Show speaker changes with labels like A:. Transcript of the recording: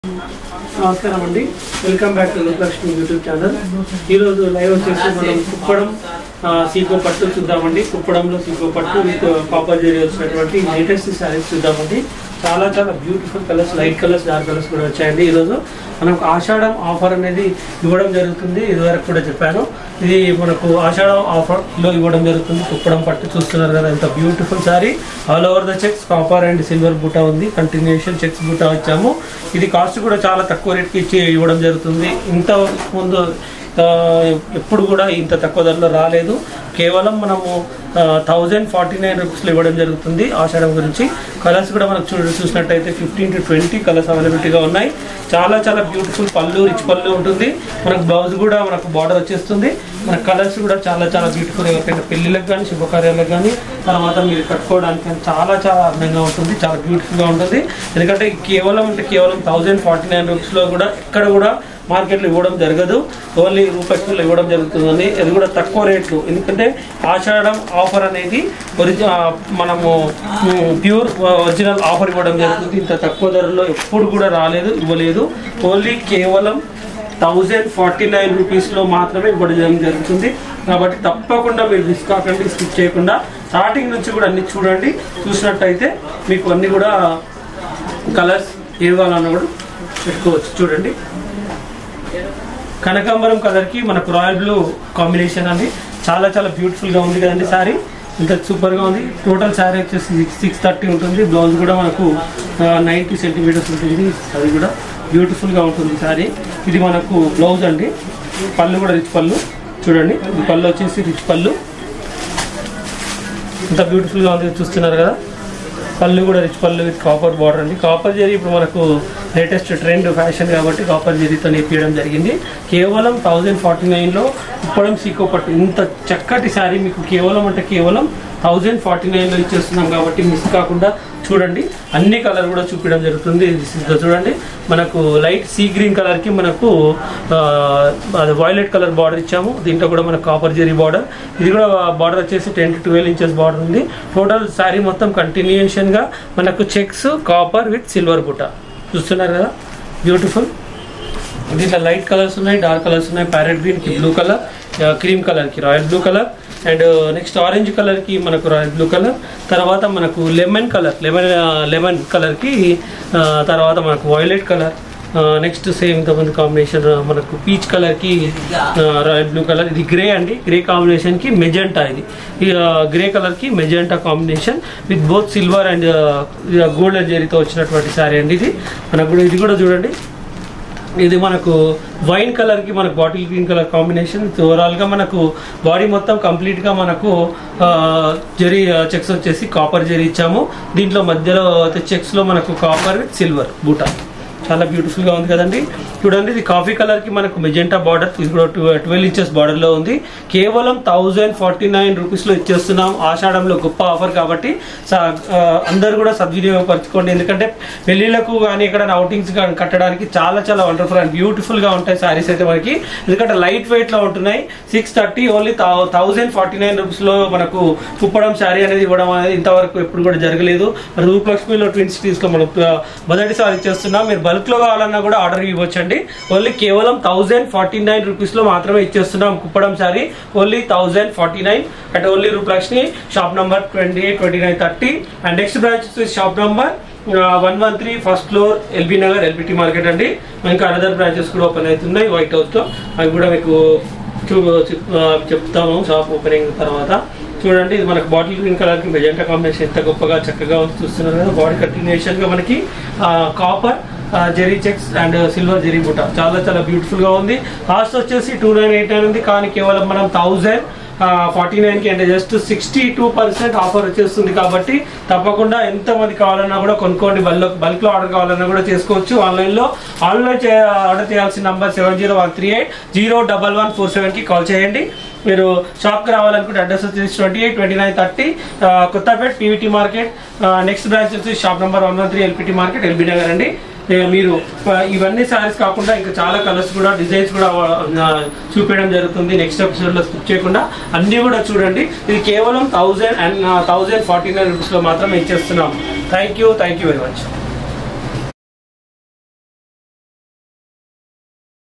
A: నమస్కారం అండి, welcome back to Lakshmi YouTube channel. ఈరోజు లైవ్ వచ్చేసి మనం కుప్పడం సీకో పట్టు చూద్దామండి. కుప్పడంలో సీకో పట్టు విత్ కాపర్ జరీ వచ్చినటువంటి లేటెస్ట్ శారీస్ చూద్దామండి. చాలా చాలా beautiful colours, light colours, dark colours కూడా వచ్చాయండి. ఈరోజు మనకు ఆషాఢం ఆఫర్ అనేది ఇవ్వడం జరుగుతుంది. ఇదివరకు కూడా చెప్పాను, ఇది మనకు ఆషాఢం ఆఫర్లో ఇవ్వడం జరుగుతుంది. కుప్పడం పట్టు చూస్తున్నారు కదా, ఎంత beautiful sari. All over the checks copper and silver బూటా ఉంది. కంటిన్యూషన్ చెక్స్ బూటా వచ్చాము. ఇది కాస్ట్ కూడా చాలా తక్కువ రేట్కి ఇచ్చి ఇవ్వడం జరుగుతుంది. ఇంత ముందు ఎప్పుడు కూడా ఇంత తక్కువ ధరలో రాలేదు. కేవలం మనము 1049 రూపీస్లో ఇవ్వడం జరుగుతుంది ఆషాఢం గురించి. కలర్స్ కూడా మనకు చూసినట్టయితే 15 to 20 కలర్స్ అవైలబిలిటీగా ఉన్నాయి. చాలా చాలా బ్యూటిఫుల్ పళ్ళు, రిచ్ పళ్ళు ఉంటుంది. మనకు బ్లౌజ్ కూడా మనకు బార్డర్ వచ్చేస్తుంది. మన కలర్స్ కూడా చాలా చాలా బ్యూటిఫుల్. ఎవరికైనా పెళ్ళిళ్ళకి కానీ, శుభకార్యాలకు కానీ, తర్వాత మీరు కట్టుకోవడానికి కానీ చాలా చాలా అందంగా ఉంటుంది, చాలా బ్యూటిఫుల్గా ఉంటుంది. ఎందుకంటే కేవలం 1049 రూపీస్లో కూడా ఎక్కడ కూడా మార్కెట్లో ఇవ్వడం జరగదు. ఓన్లీ రూపాయలు ఇవ్వడం జరుగుతుందని, అది కూడా తక్కువ రేట్లు. ఎందుకంటే ఆషాఢం ఆఫర్ అనేది మనము ప్యూర్ ఒరిజినల్ ఆఫర్ ఇవ్వడం జరుగుతుంది. ఇంత తక్కువ ధరలో ఎప్పుడు కూడా రాలేదు, ఇవ్వలేదు. ఓన్లీ కేవలం 1049 రూపీస్లో మాత్రమే ఇవ్వడం జరుగుతుంది. కాబట్టి తప్పకుండా మీరు మిస్ కాకండి, స్కిప్ చేయకుండా స్టార్టింగ్ నుంచి కూడా అన్ని చూడండి. చూసినట్టయితే మీకు అన్ని కూడా కలర్స్ ఏవి కావాలన్నా కూడా పెట్టుకోవచ్చు. చూడండి, కనకాంబరం కలర్కి మనకు రాయల్ బ్లూ కాంబినేషన్ అండి. చాలా చాలా బ్యూటిఫుల్గా ఉంది కదండి శారీ, ఇంత సూపర్గా ఉంది. టోటల్ శారీ వచ్చేసి 630 ఉంటుంది. బ్లౌజ్ కూడా మనకు 90 సెంటీమీటర్స్ ఉంటుంది. అది కూడా బ్యూటిఫుల్గా ఉంటుంది శారీ. ఇది మనకు బ్లౌజ్ అండి. పళ్ళు కూడా రిచ్ పళ్ళు. చూడండి, ఇది పళ్ళు వచ్చేసి రిచ్ పళ్ళు. ఇంత బ్యూటిఫుల్గా ఉంది, చూస్తున్నారు కదా. పళ్ళు కూడా రిచ్ పళ్ళు విత్ కాపర్ బార్డర్ అండి. కాపర్ జరీ ఇప్పుడు మనకు లేటెస్ట్ ట్రెండ్ ఫ్యాషన్ కాబట్టి కాపర్ జరీతో నేర్పించడం జరిగింది. కేవలం 1049లో కుప్పడం సీకో పట్టు ఇంత చక్కటి శారీ మీకు కేవలం 1049లో ఇచ్చేస్తున్నాం. కాబట్టి మిస్ కాకుండా చూడండి. అన్ని కలర్ కూడా చూపించడం జరుగుతుంది. చూడండి, మనకు లైట్ సీ గ్రీన్ కలర్కి మనకు అది వైలెట్ కలర్ బార్డర్ ఇచ్చాము. దీంట్లో కూడా మనకు కాపర్ జరీ బార్డర్. ఇది కూడా బార్డర్ వచ్చేసి 10 to 12 ఇంచెస్ బార్డర్ ఉంది. టోటల్ శారీ మొత్తం కంటిన్యూషన్గా మనకు చెక్స్ కాపర్ విత్ సిల్వర్ బుట్ట చూస్తున్నారు కదా, బ్యూటిఫుల్. దీంట్లో లైట్ కలర్స్ ఉన్నాయి, డార్క్ కలర్స్ ఉన్నాయి. ప్యారెట్ గ్రీన్కి బ్లూ కలర్, క్రీమ్ కలర్కి royal blue colour, and next orange కలర్కి మనకు రాయల్ బ్లూ కలర్. తర్వాత మనకు లెమన్ కలర్కి తర్వాత మనకు వైలెట్ కలర్. నెక్స్ట్ సేమ్ ఇంతమంది కాంబినేషన్ మనకు పీచ్ కలర్కి రాయల్ బ్లూ కలర్. ఇది గ్రే అండి, గ్రే కాంబినేషన్కి మెజెంటా. ఇది గ్రే కలర్కి magenta combination with both silver and golden జరీతో వచ్చినటువంటి శారీ అండి. ఇది మనకు ఇది కూడా చూడండి, ఇది మనకు వైన్ కలర్కి మనకు బాటిల్ గ్రీన్ కలర్ కాంబినేషన్. ఓవరాల్గా మనకు బాడీ మొత్తం కంప్లీట్గా మనకు జరీ చెక్స్ వచ్చేసి కాపర్ జరీ ఇచ్చాము. దీంట్లో మధ్యలో చెక్స్లో మనకు కాపర్ విత్ సిల్వర్ బూటా. చాలా బ్యూటిఫుల్గా ఉంది కదండి. చూడండి, ఇది కాఫీ కలర్కి మనకు మెజెంటా బార్డర్. ఇది కూడా 12 ఇంచెస్ బార్డర్లో ఉంది. కేవలం 1049 రూపీస్లో ఇచ్చేస్తున్నాం. ఆషాఢంలో గొప్ప ఆఫర్ కాబట్టి అందరూ కూడా సద్వినియోగపరచుకోండి. ఎందుకంటే పెళ్ళిళ్ళకు కానీ ఇక్కడ అవుటింగ్స్ కానీ కట్టడానికి చాలా చాలా వండర్ఫుల్ అండ్ బ్యూటిఫుల్గా ఉంటాయి శారీస్ అయితే మనకి. ఎందుకంటే లైట్ వెయిట్లో ఉంటున్నాయి. 630 ఓన్లీ 1049 రూపీస్లో మనకు కుప్పడం శారీ అనేది ఇవ్వడం అనేది ఇంతవరకు ఎప్పుడు కూడా జరగలేదు. రూపలక్ష్మిలో ట్విన్ సిటీస్లో మనం మొదటిసారి ఇచ్చేస్తున్నాం. మీరు బల్క్లో కావాలన్నా కూడా ఆర్డర్ ఇవ్వచ్చండి. ఓన్లీ కేవలం 1049 రూపీస్లో మాత్రమే ఇచ్చేస్తున్నాం Kuppadam sari. Only 1049 and only Rupalakshmi. Shop number 28, 29, 30 and next branch shop number 113 first floor LB Nagar LBT market అండి. ఇంకా అదర్ బ్రాంచెస్ కూడా ఓపెన్ అవుతున్నాయి వైట్ హౌస్లో. అవి కూడా మీకు చెప్తాము షాప్ ఓపెనింగ్ తర్వాత. చూడండి, ఇది మనకు బాటిల్ గ్రీన్ కలర్కి మెజెంటా కాంబినేషన్ ఎంత గొప్పగా చక్కగా చూస్తున్నారు కదా. బాడీ కంటిన్యూషన్గా మనకి copper zari checks and silver zari బుట్ట చాలా చాలా బ్యూటిఫుల్గా ఉంది. కాస్ట్ వచ్చేసి 2989 ఉంది. కానీ కేవలం మనం 1049కి అంటే జస్ట్ 62% ఆఫర్ వచ్చేస్తుంది. కాబట్టి తప్పకుండా ఎంతమంది కావాలన్నా కూడా కొనుక్కోండి. బల్క్లో ఆర్డర్ కావాలన్నా కూడా చేసుకోవచ్చు. ఆన్లైన్ ఆర్డర్ చేయాల్సిన నంబర్ 7013801147కి కాల్ చేయండి. మీరు షాప్కి రావాలనుకుంటే అడ్రస్ వచ్చేసి 28, 29, 30 Kothapet PVT market. Next branch వచ్చేసి shop number 113 LPT market LB Nagar అండి. మీరు ఇవన్నీ శారీస్ కాకుండా ఇంకా చాలా కలర్స్ కూడా డిజైన్స్ కూడా చూపించడం జరుగుతుంది. నెక్స్ట్ ఎపిసోడ్లో స్కిప్ చేయకుండా అన్నీ కూడా చూడండి. ఇది కేవలం 1049 రూపీస్లో మాత్రమే ఇచ్చేస్తున్నాం. Thank you very much.